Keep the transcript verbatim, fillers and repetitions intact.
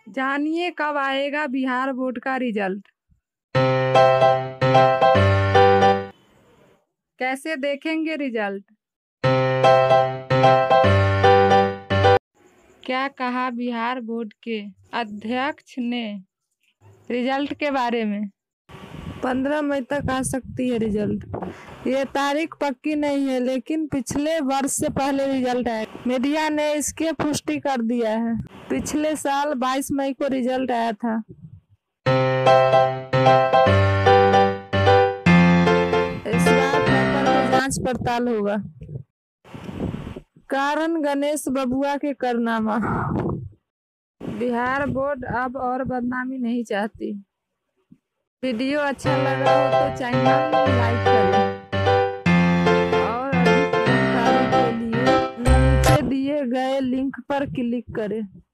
जानिए कब आएगा बिहार बोर्ड का रिजल्ट। कैसे देखेंगे रिजल्ट। क्या कहा बिहार बोर्ड के अध्यक्ष ने रिजल्ट के बारे में। पंद्रह मई तक आ सकती है रिजल्ट। ये तारीख पक्की नहीं है, लेकिन पिछले वर्ष से पहले रिजल्ट आया। मीडिया ने इसकी पुष्टि कर दिया है। पिछले साल बाईस मई को रिजल्ट आया था। इस बार पेपर में जांच पड़ताल होगा। कारण गणेश बबुआ के कारनामा। बिहार बोर्ड अब और बदनामी नहीं चाहती। वीडियो अच्छा लगा हो तो चैनल लाइक करें और अधिक जानकारी के लिए नीचे दिए गए लिंक पर क्लिक करें।